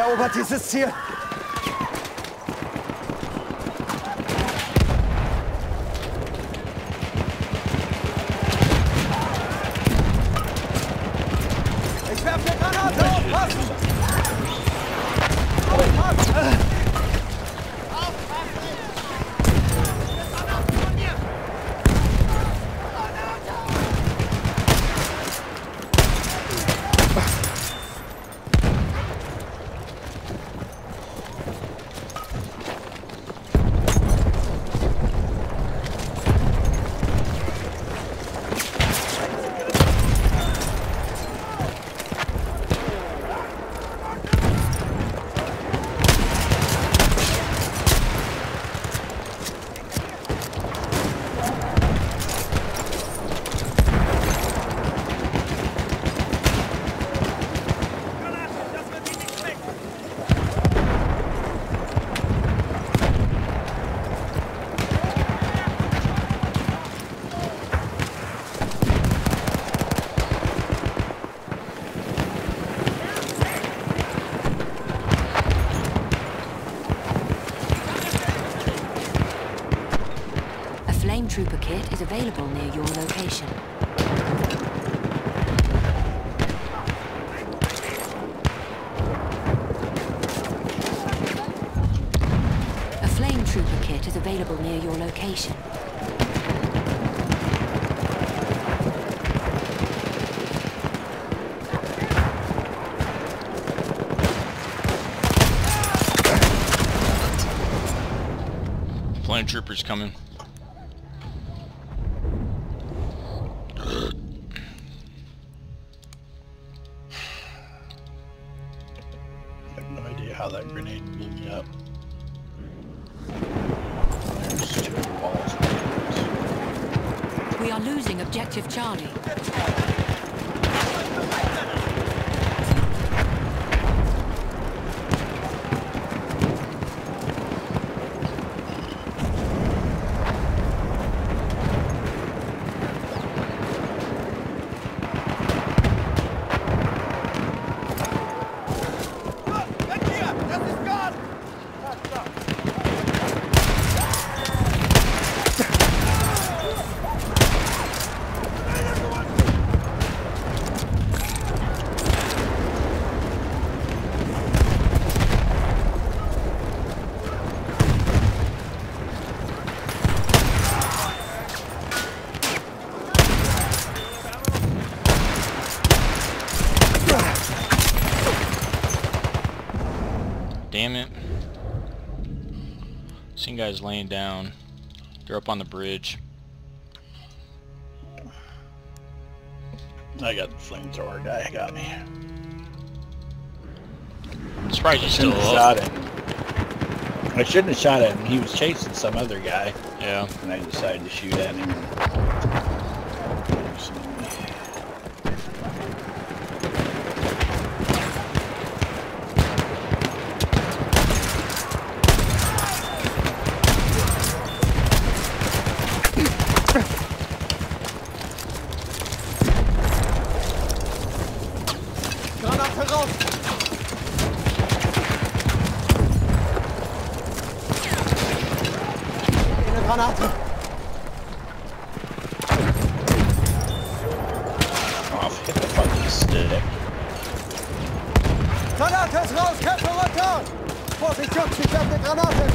erobert dieses Ziel. Ich werfe eine Granate, aufpassen! Aufpassen! Flame Trooper kit is available near your location. A Flame Trooper kit is available near your location. Flame Troopers coming. How that grenade blew me up. There's 2 balls. We are losing objective Charlie. Damn it. Seen guys laying down. They're up on the bridge. I got the flamethrower guy, got me. I'm surprised he's still Shot up. him. I shouldn't have shot at him. He was chasing some other guy. Yeah. And I decided to shoot at him. Granate raus! Eine Granate! Off, hit the fucking stick. Granate ist raus! Köpfe runter! Vorsicht, Jungs, ich werfe eine Granate!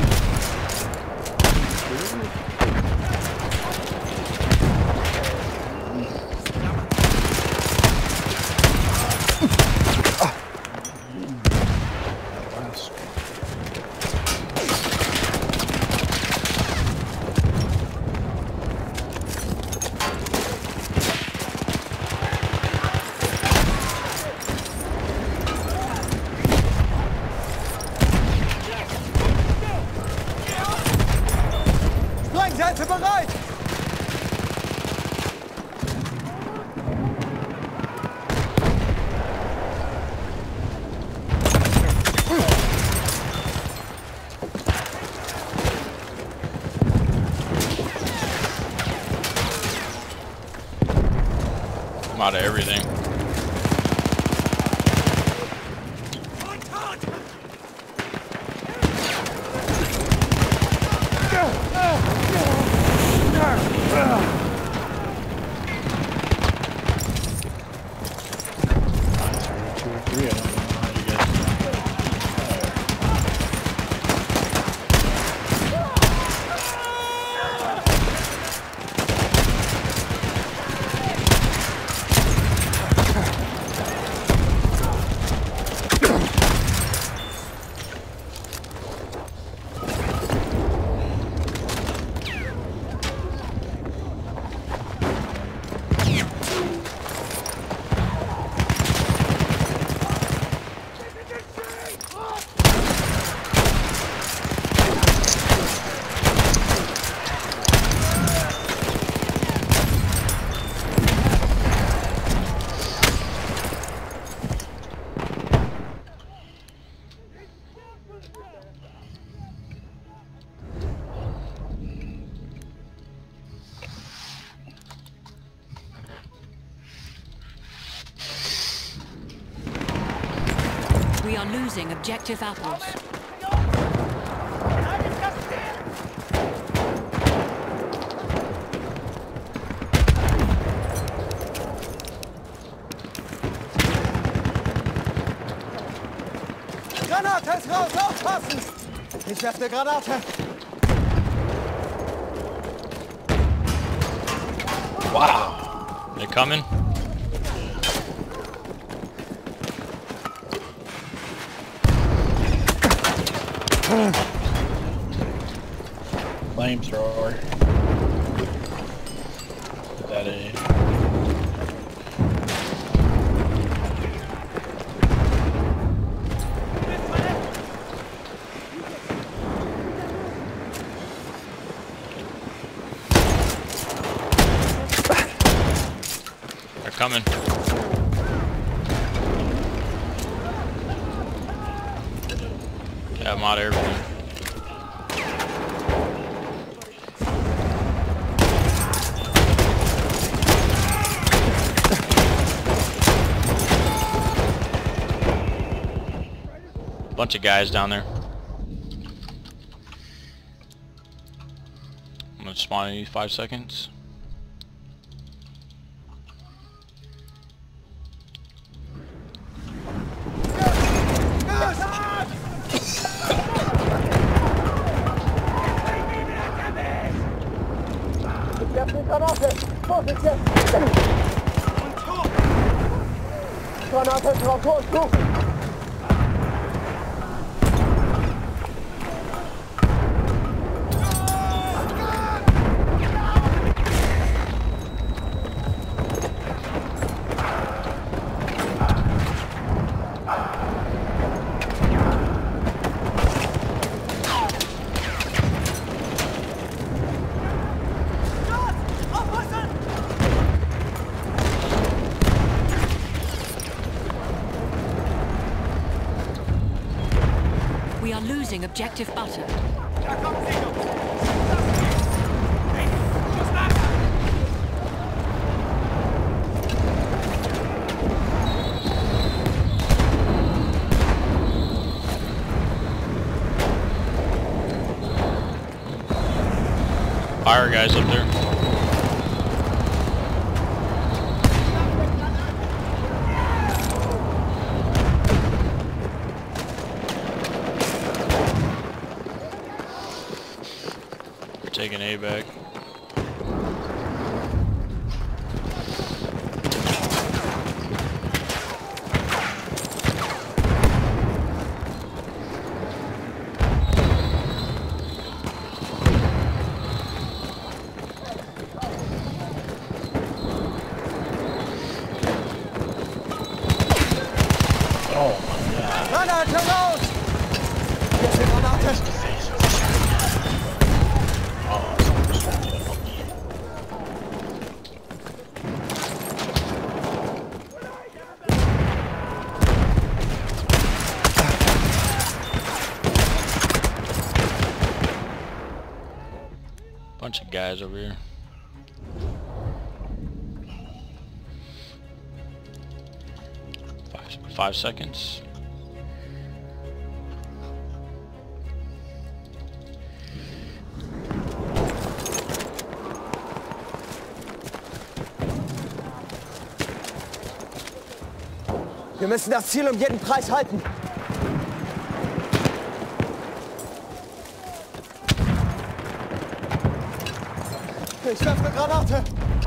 Sprengsätze bereit! I'm out of everything. losing objective apples. Granate ist raus, aufpassen! Ich werfe eine Granate. Wow. They're coming. Flamethrower. Put that in. They're coming. Yeah, I'm out of everything. Bunch of guys down there. I'm gonna spawn in 5 seconds. Ich werfe eine Granate. Vorsicht jetzt! Granate ist drauf, vor uns, du! We are losing objective butter. Fire guys up there. We're taking A back. Oh my god. Granate raus! Jetzt eine Granate! Oh, someone's trying to help me. Bunch of guys over here. Five seconds. Wir müssen das Ziel um jeden Preis halten. Ich werfe eine Granate.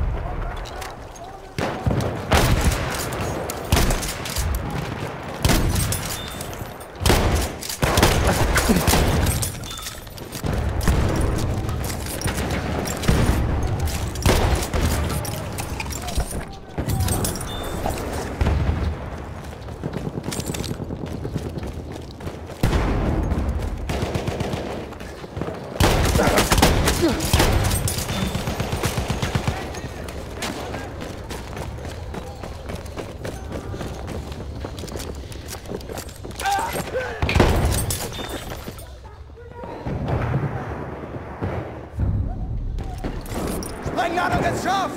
Sprengladung ist scharf!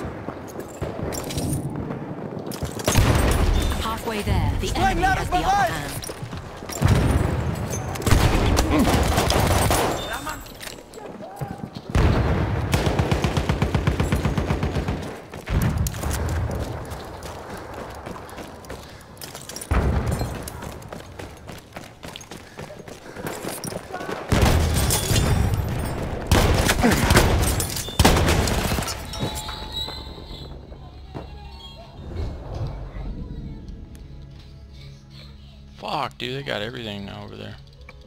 Halfway there, the enemy has the upper hand. Fuck, dude, they got everything now over there.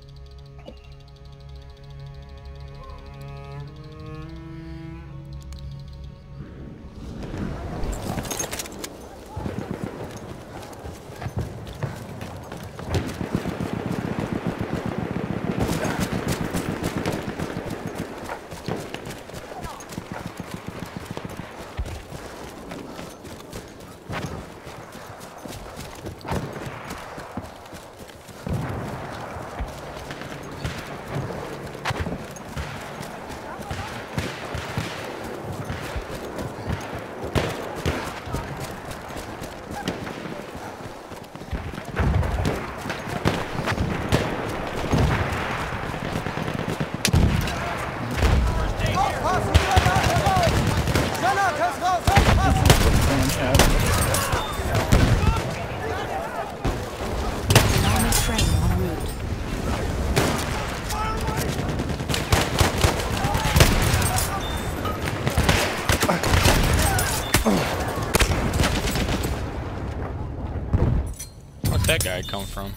Where'd that guy come from?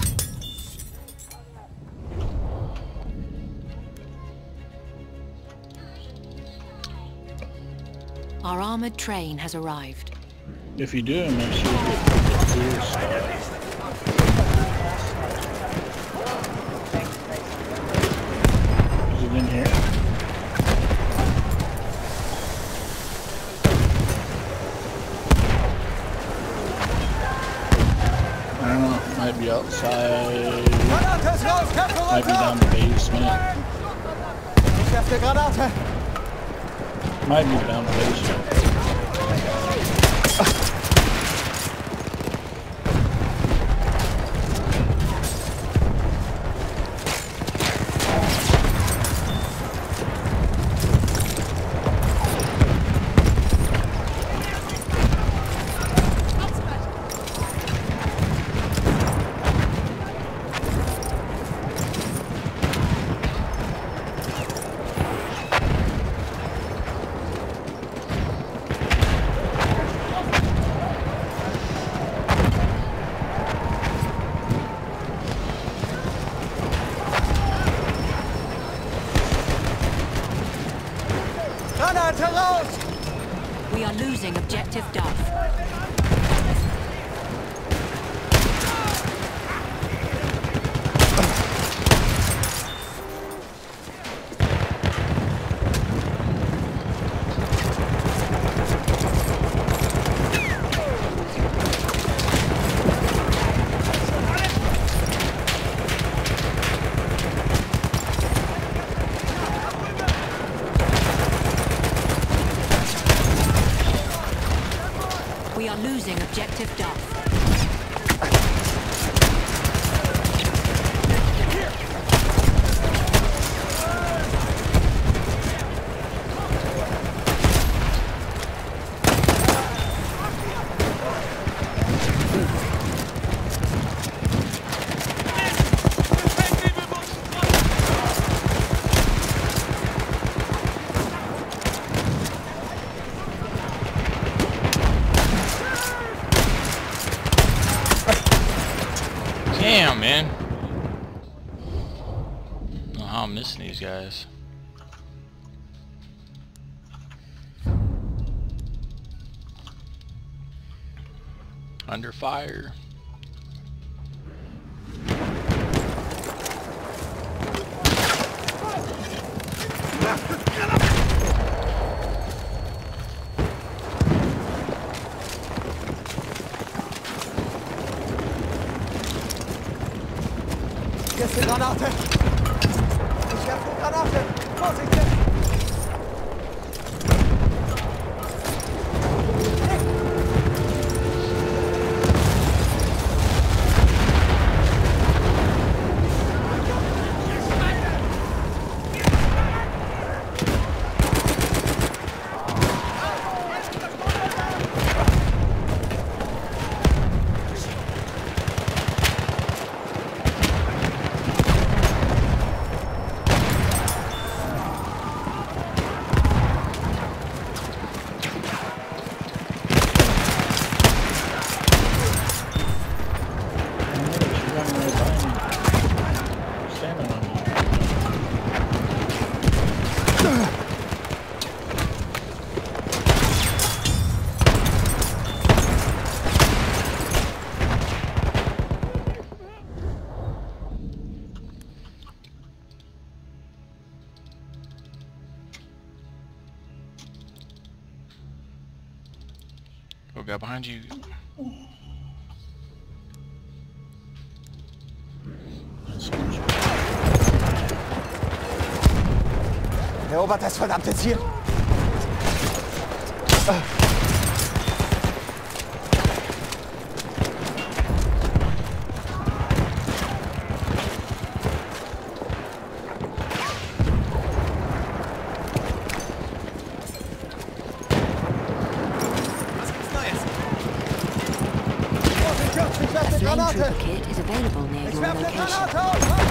Our armored train has arrived. If you do, make sure you get the clear stuff. Is it in here? I don't know. It might be outside. Granate raus, Kämpfer Might be down the basement. Ich werfe Granate. Might be down the basement. Granate raus! We are losing objective Duff. We are losing objective Duff. Damn, man. I don't know how I'm missing these guys. Under fire. Hier ist die Granate. Ich werfe Granate. Vorsichtig! Oh, guy behind you. Erobert das verdammte Ziel. Ich werfe A eine flame Granate! trooper kit is available near Ich your werfe eine location. Granate aus!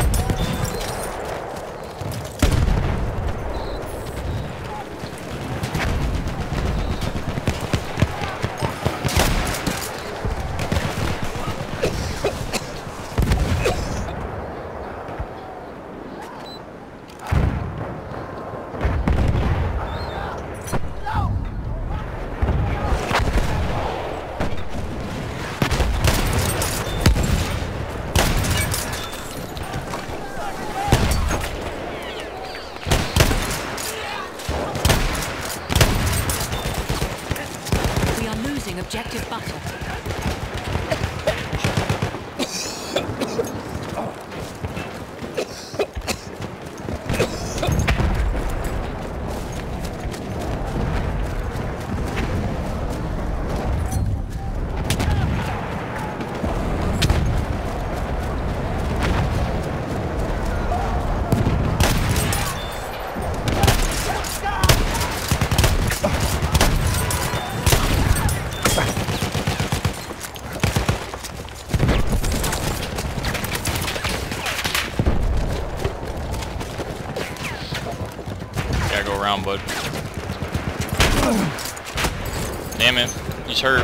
We are losing objective butter. Gotta go around, bud. Damn it. He's hurt.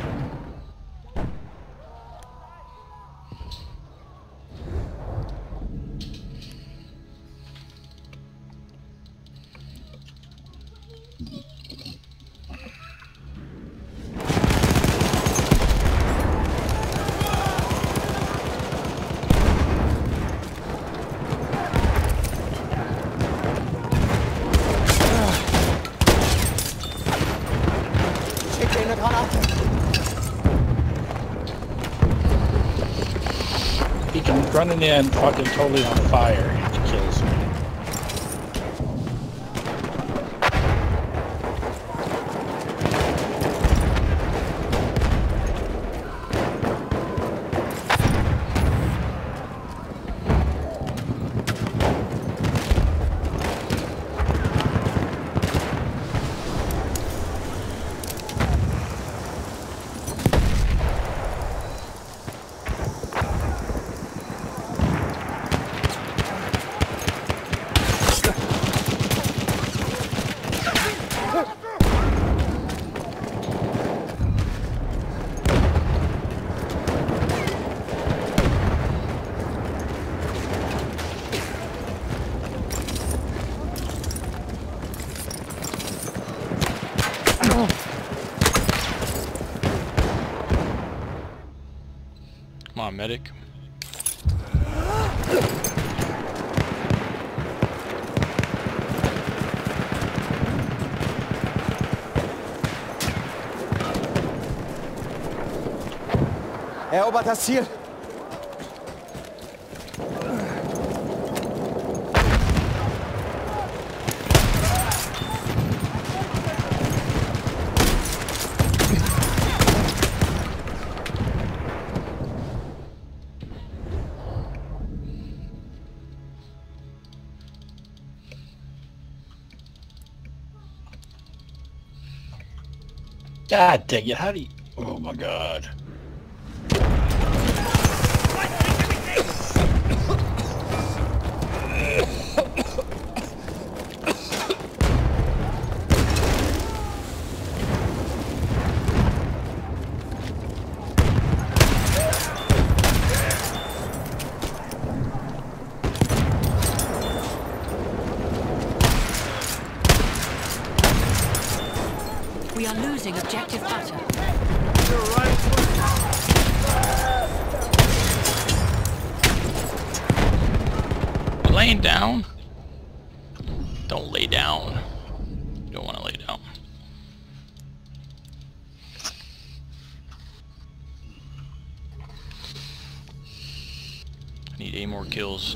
Schick dir eine Granate! He can run in fucking totally on fire. He kills me. Come on, medic. Erobert das Ziel! God dang it, how do you... Oh my god. We are losing objective butter. Laying down? Don't lay down. You don't want to lay down. more kills.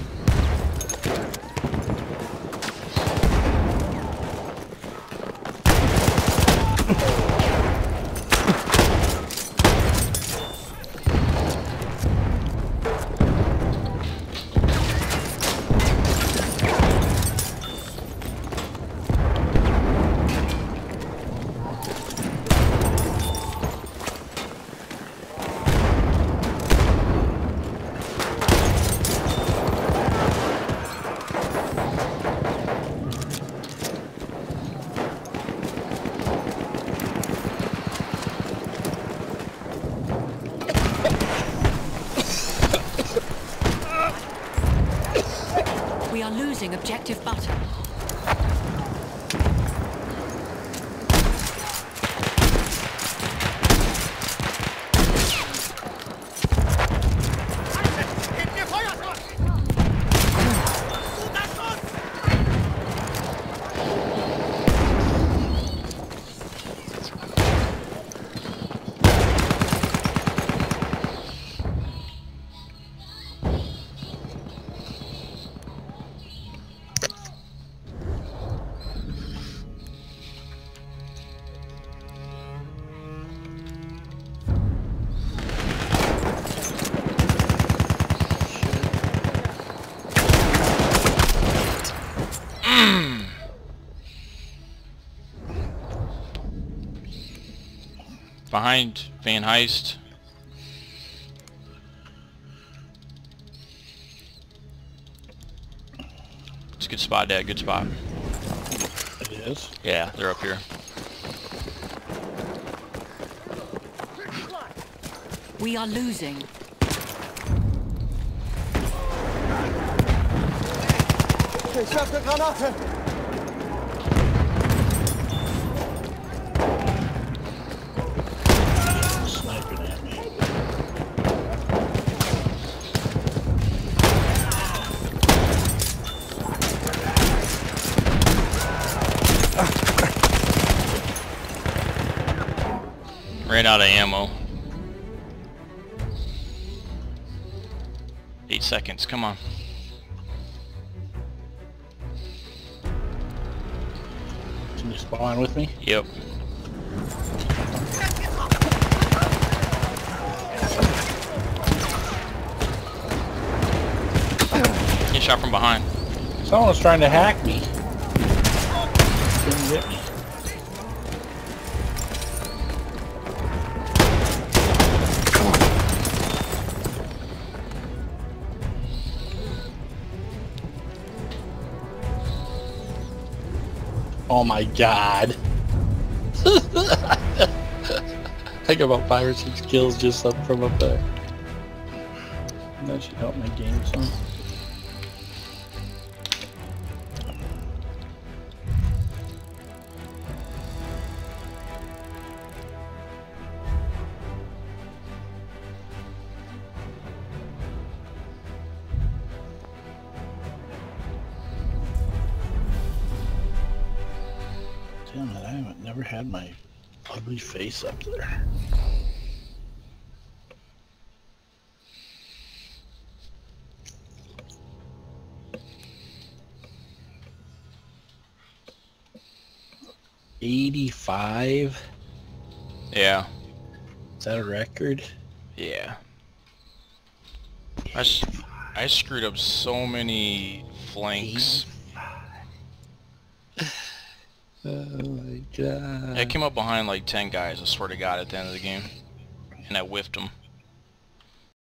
We are losing objective butter. Behind Van Heist. It's a good spot, Dad. Good spot. It is. Yeah, they're up here. We are losing. Ich werfe Granate! Sniping at me. Ran out of ammo. 8 seconds, come on. Can you spawn with me? Yep. Get shot from behind. Someone was trying to hack me. Didn't get me. Oh my god. I got about 5 or 6 kills just up from up there. That should help my game some. Damn it, I haven't never had my ugly face up there. $85? Yeah. Is that a record? Yeah. I screwed up so many flanks. Oh my god. I came up behind like 10 guys, I swear to God, at the end of the game. And I whiffed them.